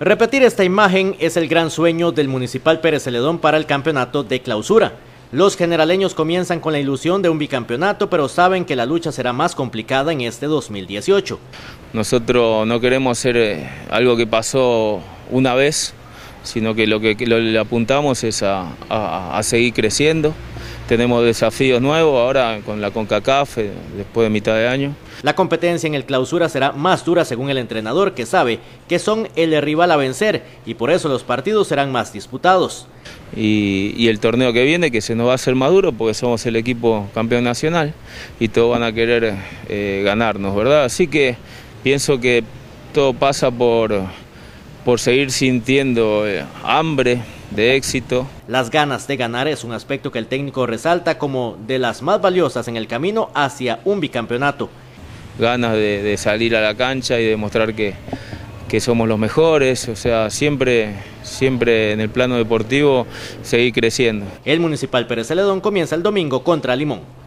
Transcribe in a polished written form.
Repetir esta imagen es el gran sueño del Municipal Pérez Celedón para el campeonato de clausura. Los generaleños comienzan con la ilusión de un bicampeonato, pero saben que la lucha será más complicada en este 2018. Nosotros no queremos hacer algo que pasó una vez, sino que lo que le apuntamos es a seguir creciendo. Tenemos desafíos nuevos ahora con la CONCACAF después de mitad de año. La competencia en el clausura será más dura según el entrenador, que sabe que son el rival a vencer y por eso los partidos serán más disputados. Y el torneo que viene, que se nos va a hacer más duro porque somos el equipo campeón nacional y todos van a querer ganarnos, ¿verdad? Así que pienso que todo pasa por seguir sintiendo hambre de éxito. Las ganas de ganar es un aspecto que el técnico resalta como de las más valiosas en el camino hacia un bicampeonato. Ganas de salir a la cancha y demostrar que somos los mejores, o sea, siempre en el plano deportivo seguir creciendo. El Municipal Pérez Celedón comienza el domingo contra Limón.